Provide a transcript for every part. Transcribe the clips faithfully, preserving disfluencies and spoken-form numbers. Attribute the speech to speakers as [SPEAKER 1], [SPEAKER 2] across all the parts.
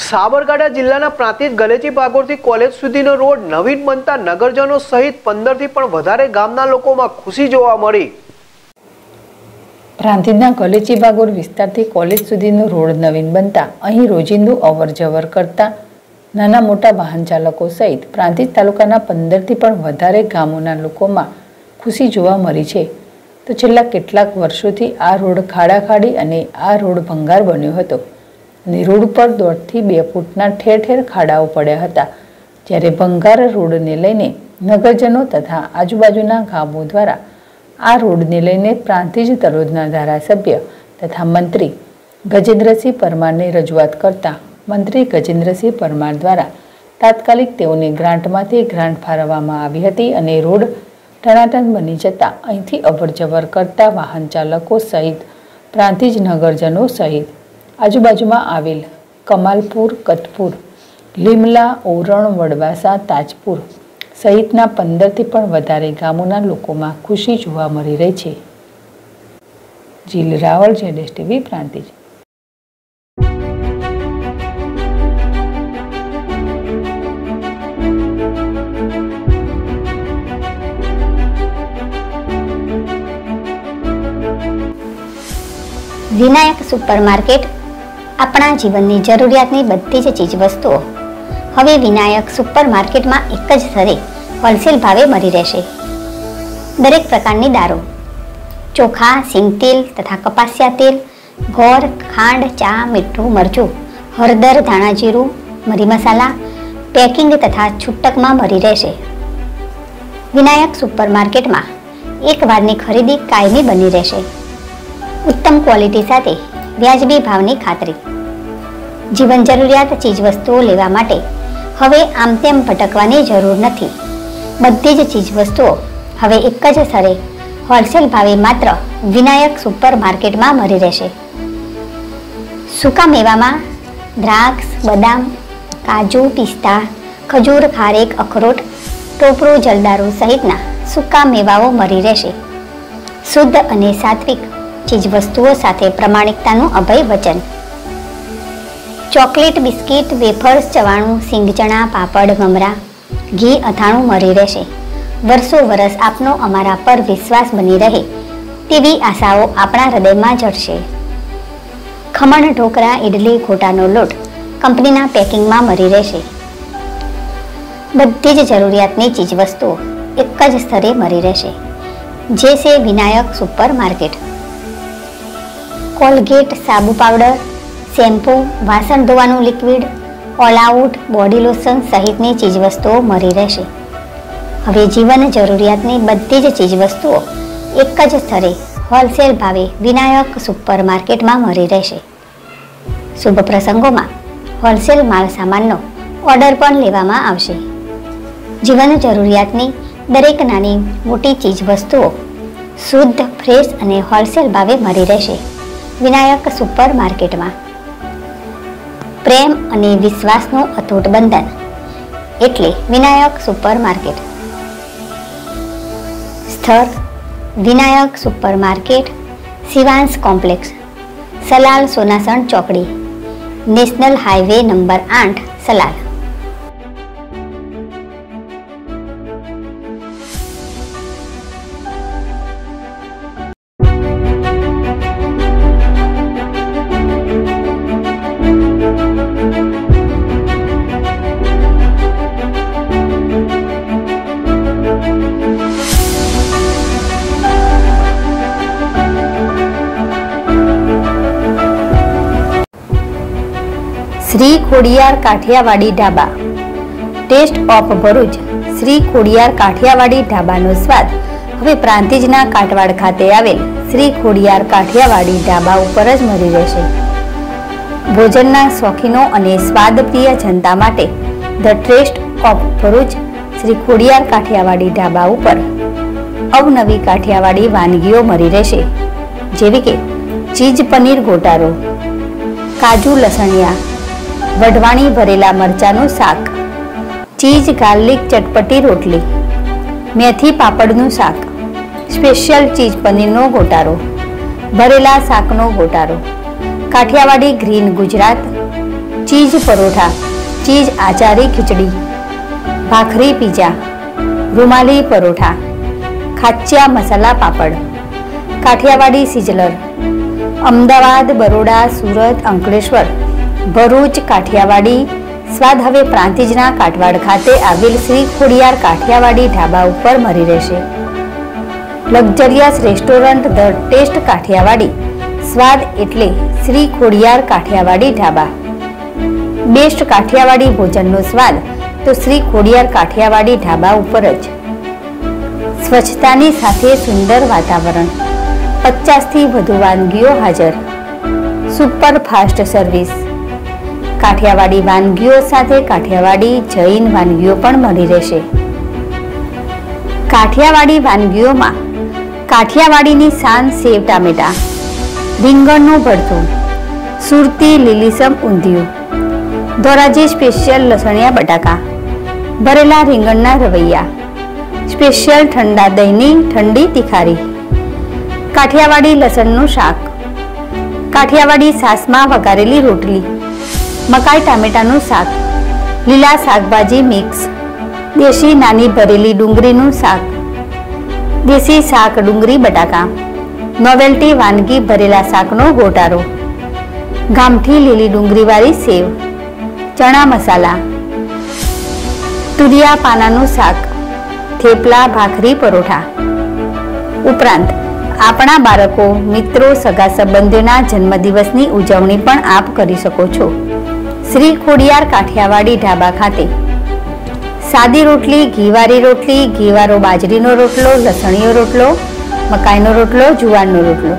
[SPEAKER 1] સાબરકાંઠા જિલ્લાના પ્રાંતિજ ગલેચી ભાગોળથી કોલેજ સુધીનો રોડ નવીન બનતા નગરજનો સહિત પંદર થી પણ વધારે ગામના લોકોમાં ખુશી જોવા મળી।
[SPEAKER 2] પ્રાંતિજના ગલેચી ભાગોળ વિસ્તારથી કોલેજ સુધીનો રોડ નવીન બનતા અહીં રોજિંદુ અવરજવર કરતા નાના મોટા વાહન ચાલકો સહિત પ્રાંતિજ તાલુકાના પંદર થી પણ વધારે ગામોના લોકોમાં ખુશી જોવા મળી છે। તો છેલ્લા કેટલાક વર્ષોથી આ રોડ ખાડાખાડી અને આ રોડ ભંગાર બન્યો હતો અને રોડ પર દોઢથી બે ફૂટના ઠેર ઠેર ખાડાઓ પડ્યા હતા, જ્યારે ભંગાર રોડને લઈને નગરજનો તથા આજુબાજુના ગામો દ્વારા આ રોડને લઈને પ્રાંતિજ તલોદના ધારાસભ્ય તથા મંત્રી ગજેન્દ્રસિંહ પરમારને રજૂઆત કરતા મંત્રી ગજેન્દ્રસિંહ પરમાર દ્વારા તાત્કાલિક તેઓને ગ્રાન્ટમાંથી ગ્રાન્ટ ફાળવવામાં આવી હતી અને રોડ ટનાટન બની જતા અહીંથી અવરજવર કરતા વાહન ચાલકો સહિત પ્રાંતિજ નગરજનો સહિત આજુબાજુમાં આવેલ કમાલપુર, કતપુર, લીમલા, ઓરણ, વડવાસા, તાજપુર સહિતના પંદર થી પણ વધારે ગામોના લોકોમાં ખુશી જોવા મળી રહી છે। જીલ રાવળ, જેડેશ ટીવી, પ્રાંતિજ।
[SPEAKER 3] વિનાયક સુપરમાર્કેટ આપણા જીવનની જરૂરિયાતની બધી જ ચીજ વસ્તુઓ હવે વિનાયક સુપરમાર્કેટમાં એક જ સ્થળે હોલસેલ ભાવે મળી રહેશે। દરેક પ્રકારની દારૂ, ચોખા, સિંગતેલ તથા કપાસિયા તેલ, ગોળ, ખાંડ, ચા, મીઠું, મરચું, હળદર, ધાણા જીરું, મરી મસાલા પેકિંગ તથા છૂટકમાં મળી રહેશે। વિનાયક સુપરમાર્કેટમાં એક વારની ખરીદી કાયમી બની રહેશે। ઉત્તમ ક્વોલિટી સાથે વ્યાજબી ભાવની ખાતરી। જીવન જરૂરિયાત ચીજ વસ્તુઓ લેવા માટે હવે આમ તેમ ભટકવાની જરૂર નથી। બધી જ ચીજ વસ્તુઓ હવે એક જ સ્થળે હોલસેલ ભાવે માત્ર વિનાયક સુપર માર્કેટમાં મળી રહેશે। સૂકા મેવામાં દ્રાક્ષ, બદામ, કાજુ, પિસ્તા, ખજૂર, ખારેક, અખરોટ, ટોપરું, જલદારુ સહિતના સૂકા મેવાઓ મળી રહેશે। શુદ્ધ અને સાત્વિક ચીજ વસ્તુઓ સાથે પ્રમાણિકતાનું અભય વચન। ચોકલેટ, બિસ્કિટ, વેફર્સ, ચવાણું, સિંગચણા, પાપડ, મમરા, ઘી, અથાણું મળી રહેશે। વર્ષો વર્ષ આપનો અમારા પર વિશ્વાસ બની રહે તેવી આશાઓ આપણા હૃદયમાં જડશે। ખમણ, ઢોકળા, ઇડલી, ગોટાનો લોટ કંપનીના પેકિંગમાં મળી રહેશે। બધી જ જરૂરિયાતની ચીજ વસ્તુઓ એક જ સ્થળે મળી રહેશે, જે છે વિનાયક સુપર માર્કેટ। કોલગેટ, સાબુ પાવડર, શેમ્પૂ, વાસણ ધોવાનું liquid, All Out, body lotion સહિતની ચીજવસ્તુઓ મળી રહેશે। હવે જીવન જરૂરિયાતની બધી જ ચીજવસ્તુઓ એક જ સ્થળે હોલસેલ ભાવે વિનાયક સુપર માર્કેટમાં મળી રહેશે। શુભ પ્રસંગોમાં હોલસેલ માલ સામાનનો ઓર્ડર પણ લેવામાં આવશે। જીવન જરૂરિયાતની દરેક નાની મોટી ચીજવસ્તુઓ શુદ્ધ, ફ્રેશ અને હોલસેલ ભાવે મળી રહેશે વિનાયક સુપર માર્કેટમાં। પ્રેમ અને વિશ્વાસનું અતૂટ બંધન એટલે વિનાયક સુપર માર્કેટ। સ્થળ Vinayak super market, Shivansh complex, Salal Sonasan ચોકડી, નેશનલ હાઈવે નંબર આઠ, સલાલ। Shri Khodiyar Kathiyawadi Dhaba, taste of Bharuch. શ્રી ખોડિયાર કાઠિયાવાડી ઢાબાનો સ્વાદ હવે પ્રાંતિજના કાટવાડ ખાતે આવેલ શ્રી ખોડિયાર કાઠિયાવાડી ઢાબા ઉપર જ મળી રહેશે। ભોજનના શોખીનો અને સ્વાદપ્રિય જનતા માટે the taste of Bharuch Shri Khodiyar Kathiyawadi Dhaba ઉપર અવનવી કાઠિયાવાડી વાનગીઓ મળી રહેશે, જેવી કે ચીઝ પનીર ગોટારો, કાજુ લસણિયા, વઢવાણી ભરેલા મરચાનું શાક, ચીઝ ગાર્લિક ચટપટી રોટલી, મેથી પાપડનું શાક, સ્પેશિયલ ચીઝ પનીરનો ગોટારો, ભરેલા શાકનો ગોટારો, કાઠિયાવાડી ગ્રીન ગુજરાત, ચીઝ પરોઠા, ચીઝ આચારી ખીચડી, ભાખરી પીઝા, રૂમાલી પરોઠા, ખાચ્યા મસાલા પાપડ, કાઠિયાવાડી સિઝલર, અમદાવાદ, બરોડા, સુરત, અંકલેશ્વર, ભરૂચ, કાઠિયાવાડી સ્વાદ હવે પ્રાંતિજના કાટવાડ ખાતે આવેલ શ્રી ખોડિયાર કાઠિયાવાડી ઢાબા ઉપર મળી રહેશે. Luxurious restaurant the taste Kathiyawadi સ્વાદ એટલે શ્રી ખોડિયાર કાઠિયાવાડી ઢાબા. બેસ્ટ કાઠિયાવાડી ભોજનનો સ્વાદ તો શ્રી ખોડિયાર કાઠિયાવાડી ઢાબા ઉપર જ. સ્વચ્છતાની સાથે સુંદર વાતાવરણ, પચાસ થી વધુ વાનગીઓ હાજર, સુપર ફાસ્ટ સર્વિસ. કાઠિયાવાડી વાનગીઓ સાથે કાઠિયાવાડી જૈન વાનગીઓ પણ મળી રહેશે. કાઠિયાવાડી વાનગીઓમાં કાઠિયાવાડીની શાન સેવ ટામેટા, રીંગણનું ભરથું, સુરતી લીલીસમ ઊંધિયું, ધોરાજી સ્પેશિયલ લસણિયા બટાકા, ભરેલા રીંગણના રવૈયા, સ્પેશિયલ ઠંડા દહીંની ઠંડી તિખારી, કાઠિયાવાડી લસણનું શાક, કાઠિયાવાડી સાસમાં વઘારેલી રોટલી, મકાઈ ટામેટાનું શાક, લીલા શાકભાજી મિક્સ, દેશી નાની ભરેલી ડુંગળીનું શાક, દેશી શાક ડુંગળી બટાકા, નોવેલ્ટી વાનગી ભરેલા શાકનો ગોટાળો, ગામઠી લીલી ડુંગળીવાળી સેવ, ચણા મસાલા, તુરિયા પાનાનું શાક, થેપલા, ભાખરી પરોઠા. ઉપરાંત આપણા બાળકો, મિત્રો, સગા સંબંધીઓના જન્મદિવસની ઉજવણી પણ આપ કરી શકો છો. શ્રી ખોડિયાર કાઠિયાવાડી ઢાબા ખાતે સાદી રોટલી, ઘીવાળી રોટલી, ઘીવાળો બાજરીનો રોટલો, લસણીયો રોટલો, મકાઈનો રોટલો, જુવારનો રોટલો.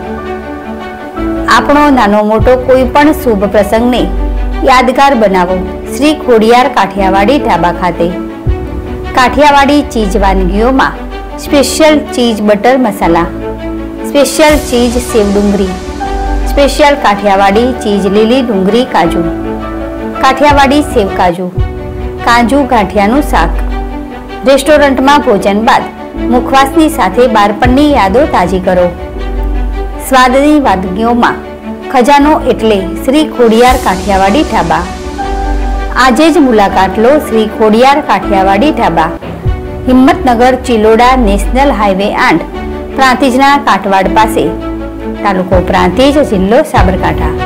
[SPEAKER 3] આપણો નાનો મોટો કોઈ પણ શુભ પ્રસંગને યાદગાર બનાવો શ્રી ખોડિયાર કાઠિયાવાડી ઢાબા ખાતે. કાઠિયાવાડી ચીઝ વાનગીઓમાં special cheese butter masala, special cheese સેવ ડુંગળી, સ્પેશિયલ કાઠિયાવાડી ચીઝ લીલી ડુંગળી કાજુ, કાઠિયાવાડી સેવ કાજુ, કાજુ ગાંઠિયાનું શાક. રેસ્ટોરન્ટમાં ભોજન બાદ મુખવાસની સાથે બાળપણની યાદો તાજી કરો. સ્વાદની વાનગીઓમાં ખજાનો એટલે શ્રી ખોડિયાર કાઠિયાવાડી ઢાબા. આજે જ મુલાકાત લો શ્રી ખોડિયાર કાઠિયાવાડી ઢાબા, હિંમતનગર, ચિલોડા, નેશનલ હાઈવે આઠ, પ્રાંતિજના કાટવાડ પાસે, તાલુકો પ્રાંતિજ, જિલ્લો Sabarkantha.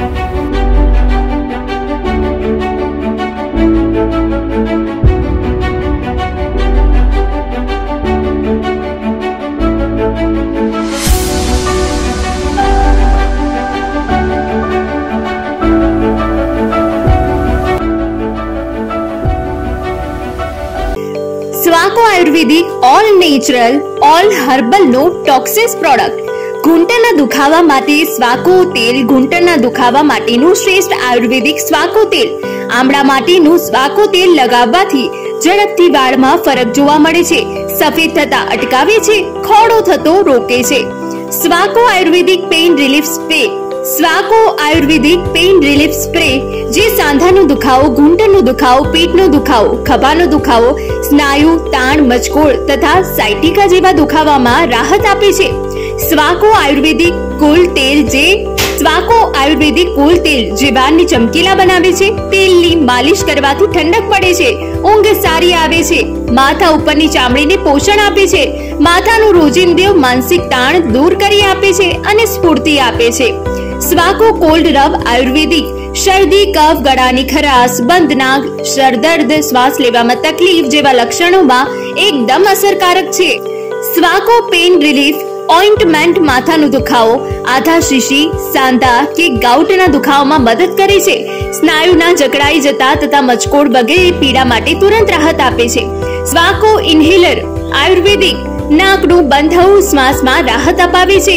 [SPEAKER 4] Swako ayurvedic all natural all herbal no toxins product. ઘૂંટણના દુખાવા માટે સ્વાકો તેલ. ઘૂંટણના દુખાવા માટેનું શ્રેષ્ઠ આયુર્વેદિક સ્વાકો તેલ. આમળા માટેનું સ્વાકો તેલ લગાવવાથી ઝડપથી વાળમાં ફરક જોવા મળે છે, સફેદ થતા અટકાવે છે, ખોડો થતો રોકે છે. Swako ayurvedic pain relief spray. Swako ayurvedic pain relief spray જે સાંધાનો દુખાવો, ઘૂંટણનો દુખાવો, પેટનો દુખાવો, ખભાનો દુખાવો, સ્નાયુ તાણ, મચકોડ તથા સાયટિકા જેવા દુખાવામાં રાહત આપે છે. સ્વાકો આયુર્વેદિક કુલ તેલ જે સ્વાકો આયુર્વેદિક કુલ તેલ જે વાળને ચમકીલા બનાવે છે. તેલની માલિશ કરવાથી ઠંડક પડે છે, ઊંઘ સારી આવે છે, માથા ઉપરની ચામડીને પોષણ આપે છે, માથાનું રોજિંદુ માનસિક તાણ દૂર કરી આપે છે અને સ્ફૂર્તિ આપે છે. સ્વાકો કોલ્ડ રબ આયુર્વેદિક શરદી, કફ, ગળાની ખરાશ, બંધ નાક, સરદર્દ, શ્વાસ લેવામાં તકલીફ જેવા લક્ષણોમાં એકદમ અસરકારક છે. સ્વાકો પેઇન રિલીફ ઓઇન્ટમેન્ટ માથાનો દુખાવો, આધા શીશી, સાંધા કે ગાઉટના દુખાવામાં મદદ કરે છે. સ્નાયુના જકડાઈ જતા તથા મચકોડ વગેરે પીડા માટે તુરંત રાહત આપે છે. સ્વાકો ઇન્હેલર આયુર્વેદિક નાકનું બંધ થવું, શ્વાસમાં રાહત અપાવે છે.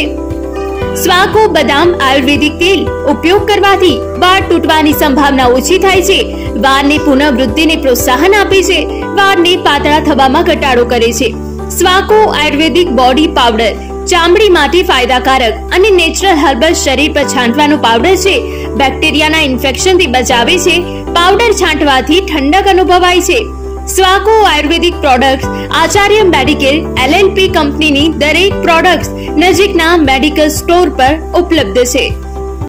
[SPEAKER 4] સ્વાકો બદામ આયુર્વેદિક તેલ ઉપયોગ કરવાથી વાળ તૂટવાની સંભાવના ઓછી થાય છે, વાળની પુનઃવૃદ્ધિને પ્રોત્સાહન આપે છે, વાળને પાતળા થવામાં ઘટાડો કરે છે. સ્વાકો આયુર્વેદિક બોડી પાવડર ચામડી માટે ફાયદાકારક અને નેચરલ હર્બલ શરીર પર છાંટવાનો પાવડર છે. બેક્ટેરિયાના ઇન્ફેક્શનથી બચાવે છે. પાવડર છાંટવાથી ઠંડક અનુભવાય છે. Swako ayurvedic products Acharya medical L L P કંપનીની દરેક પ્રોડક્ટ્સ નજીકના મેડિકલ સ્ટોર પર ઉપલબ્ધ છે.